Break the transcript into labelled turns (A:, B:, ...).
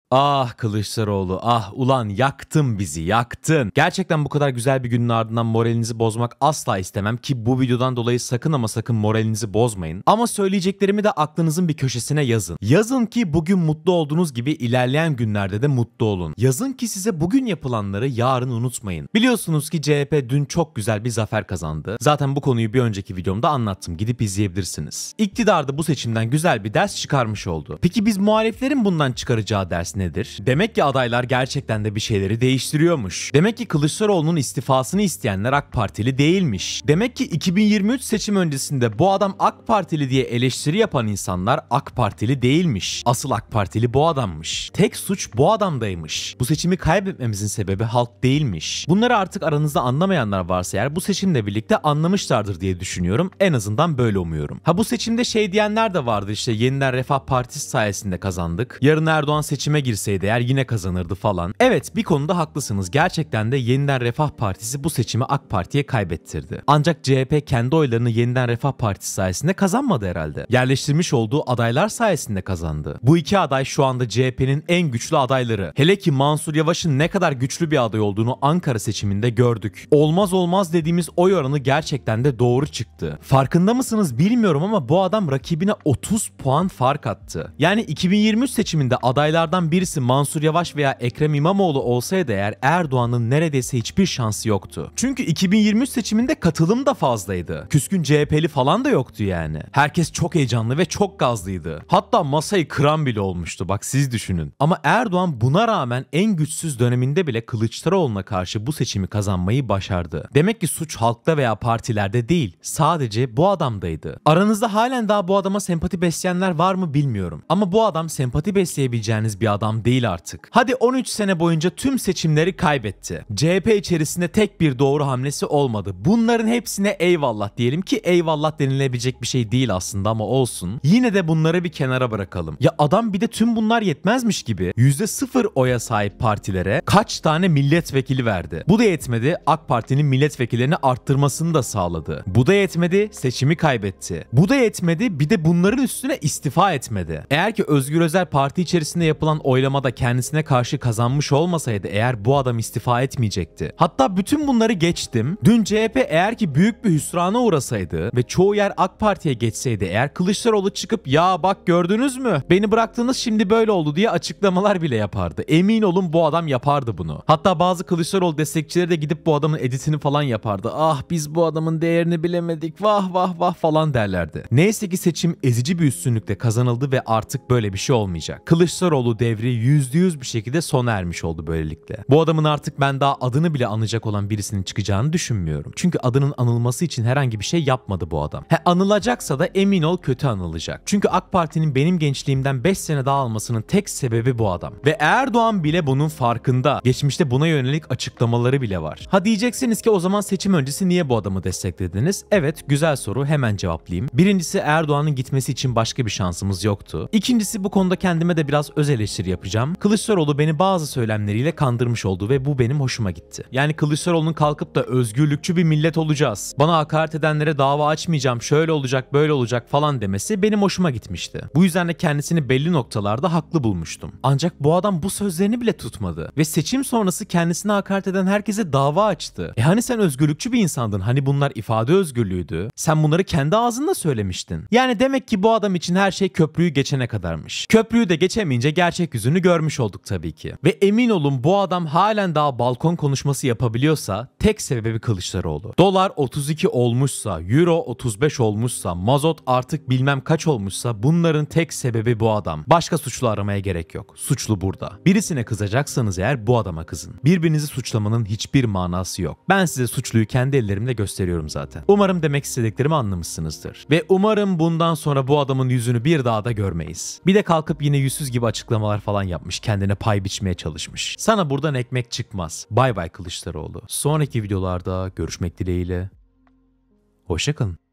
A: Ah Kılıçdaroğlu, ah ulan yaktın bizi, yaktın. Gerçekten bu kadar güzel bir günün ardından moralinizi bozmak asla istemem ki bu videodan dolayı sakın ama sakın moralinizi bozmayın. Ama söyleyeceklerimi de aklınızın bir köşesine yazın. Yazın ki bugün mutlu olduğunuz gibi ilerleyen günlerde de mutlu olun. Yazın ki size bugün yapılanları yarın unutmayın. Biliyorsunuz ki CHP dün çok güzel bir zafer kazandı. Zaten bu konuyu bir önceki videomda anlattım. Gidip izleyebilirsiniz. İktidar da bu seçimden güzel bir ders çıkarmış oldu. Peki biz muhaliflerin bundan çıkaracağı ders nedir? Demek ki adaylar gerçekten de bir şeyleri değiştiriyormuş. Demek ki Kılıçdaroğlu'nun istifasını isteyenler AK Partili değilmiş. Demek ki 2023 seçim öncesinde bu adam AK Partili diye eleştiri yapan insanlar AK Partili değilmiş. Asıl AK Partili bu adammış. Tek suç bu adamdaymış. Bu seçimi kaybetmemizin sebebi halk değilmiş. Bunları artık aranızda anlamayanlar varsa eğer bu seçimle birlikte anlamışlardır diye düşünüyorum. En azından böyle umuyorum. Ha bu seçimde şey diyenler de vardı, işte Yeniden Refah Partisi sayesinde kazandık. Yarın Erdoğan seçime girseydi eğer yine kazanırdı falan. Evet, bir konuda haklısınız. Gerçekten de Yeniden Refah Partisi bu seçimi AK Parti'ye kaybettirdi. Ancak CHP kendi oylarını Yeniden Refah Partisi sayesinde kazanmadı herhalde. Yerleştirmiş olduğu adaylar sayesinde kazandı. Bu iki aday şu anda CHP'nin en güçlü adayları. Hele ki Mansur Yavaş'ın ne kadar güçlü bir aday olduğunu Ankara seçiminde gördük. Olmaz olmaz dediğimiz oy oranı gerçekten de doğru çıktı. Farkında mısınız bilmiyorum ama bu adam rakibine 30 puan fark attı. Yani 2023 seçiminde adaylardan birisi Mansur Yavaş veya Ekrem İmamoğlu olsaydı eğer Erdoğan'ın neredeyse hiçbir şansı yoktu. Çünkü 2023 seçiminde katılım da fazlaydı. Küskün CHP'li falan da yoktu yani. Herkes çok heyecanlı ve çok gazlıydı. Hatta masayı kıran bile olmuştu, bak siz düşünün. Ama Erdoğan buna rağmen en güçsüz döneminde bile Kılıçdaroğlu'na karşı bu seçimi kazanmayı başardı. Demek ki suç halkta veya partilerde değil, sadece bu adamdaydı. Aranızda halen daha bu adama sempati besleyenler var mı bilmiyorum. Ama bu adam sempati besleyebileceğiniz bir adam değil artık. Hadi 13 sene boyunca tüm seçimleri kaybetti. CHP içerisinde tek bir doğru hamlesi olmadı. Bunların hepsine eyvallah diyelim ki eyvallah denilebilecek bir şey değil aslında ama olsun. Yine de bunları bir kenara bırakalım. Ya adam bir de tüm bunlar yetmezmiş gibi %0 oya sahip partilere kaç tane milletvekili verdi. Bu da yetmedi, AK Parti'nin milletvekillerini arttırmasını da sağladı. Bu da yetmedi, seçimi kaybetti. Bu da yetmedi, bir de bunların üstüne istifa etmedi. Eğer ki Özgür Özel parti içerisinde yapılan oylamada kendisine karşı kazanmış olmasaydı eğer bu adam istifa etmeyecekti. Hatta bütün bunları geçtim. Dün CHP eğer ki büyük bir hüsrana uğrasaydı ve çoğu yer AK Parti'ye geçseydi eğer Kılıçdaroğlu çıkıp ya bak gördünüz mü beni bıraktınız şimdi böyle oldu diye açıklamalar bile yapardı. Emin olun bu adam yapardı bunu. Hatta bazı Kılıçdaroğlu destekçileri de gidip bu adamın editini falan yapardı. Ah biz bu adamın değerini bilemedik vah vah vah falan derlerdi. Neyse ki seçim ezici bir üstünlükle kazanıldı ve artık böyle bir şey olmayacak. Kılıçdaroğlu devri %100 bir şekilde sona ermiş oldu böylelikle. Bu adamın artık ben daha adını bile anacak olan birisinin çıkacağını düşünmüyorum. Çünkü adının anılması için herhangi bir şey yapmadı bu adam. Anılacaksa da emin ol kötü anılacak. Çünkü AK Parti'nin benim gençliğimden 5 sene daha almasının tek sebebi bu adam. Ve Erdoğan bile bunun farkında. Geçmişte buna yönelik açıklamaları bile var. Ha diyeceksiniz ki o zaman seçim öncesi niye bu adamı desteklediniz? Evet, güzel soru, hemen cevaplayayım. Birincisi Erdoğan'ın gitmesi için başka bir şansımız yoktu. İkincisi bu konuda kendime de biraz öz eleştiri yapacağım. Kılıçdaroğlu beni bazı söylemleriyle kandırmış oldu ve bu benim hoşuma gitti. Yani Kılıçdaroğlu'nun kalkıp da özgürlükçü bir millet olacağız, bana hakaret edenlere dava açmayacağım, şöyle olacak böyle olacak falan demesi benim hoşuma gitmişti. Bu yüzden de kendisini belli noktalarda haklı bulmuştum. Ancak bu adam bu sözlerini bile tutmadı ve seçim sonrası kendisine hakaret eden herkese dava açtı. Hani sen özgürlükçü bir insandın, hani bunlar ifade özgürlüğüydü, sen bunları kendi ağzınla söylemiştin. Yani demek ki bu adam için her şey köprüyü geçene kadarmış. Köprüyü de geçemeyince gerçek yüzünü görmüş olduk tabii ki. Ve emin olun bu adam halen daha balkon konuşması yapabiliyorsa tek sebebi Kılıçdaroğlu. Dolar 32 olmuşsa, euro 35 olmuşsa, mazot artık bilmem kaç olmuşsa bunların tek sebebi bu adam. Başka suçlu aramaya gerek yok. Suçlu burada. Birisine kızacaksanız eğer bu adama kızın. Birbirinizi suçlamanın hiçbir manası yok. Ben size suçluyu kendi ellerimle gösteriyorum zaten. Umarım demek istediklerimi anlamışsınızdır. Ve umarım bundan sonra bu adamın yüzünü bir daha da görmeyiz. Bir de kalkıp yine yüzsüz gibi açıklamalar falan yapmış. Kendine pay biçmeye çalışmış. Sana buradan ekmek çıkmaz. Bay bay Kılıçdaroğlu. Sonraki videolarda görüşmek dileğiyle. Hoşça kalın.